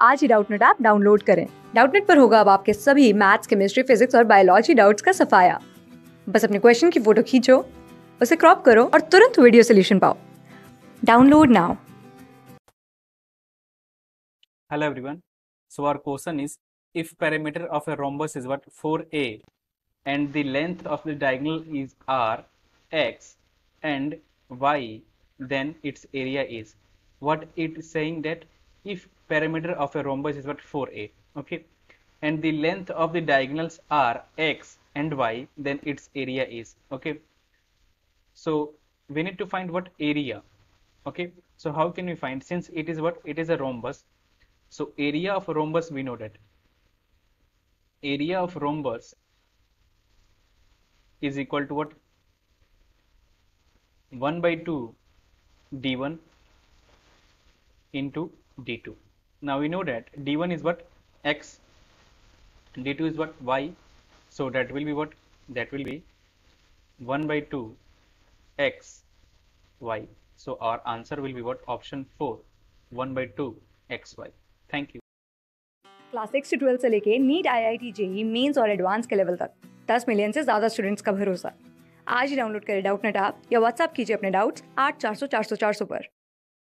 आज ही Doubtnut app download करें। डाउटनट पर होगा अब आपके सभी मैथ्स, केमिस्ट्री, फिजिक्स और बायोलॉजी डाउट्स का सफाया। बस अपने क्वेश्चन की फोटो खींचो, उसे क्रॉप करो और तुरंत वीडियो सोल्यूशन पाओ। Download now. Hello everyone. So our question is, if perimeter of a rhombus is what 4a and the length of the diagonal is r, x and y, then its area is. What it is saying that if perimeter of a rhombus is what 4a, okay, and the length of the diagonals are x and y, then its area is. Okay. So we need to find what area. Okay. So how can we find, since it is what it is a rhombus. So area of a rhombus, we know that area of rhombus is equal to what? 1 by 2 d1 into d2. Now we know that d1 is what? X, d2 is what? Y. So that will be what? That will be 1 by 2 x y. So our answer will be what? Option 4, 1 by 2 x y. Thank you. Class 6 से 12 से लेके NEET, IIT, JEE mains और advance के level तक 10 million से ज्यादा students का भरोसा। आज ही डाउनलोड करें डाउटनट ऐप या व्हाट्सएप कीजिए अपने डाउट्स 8400 400 400 पर।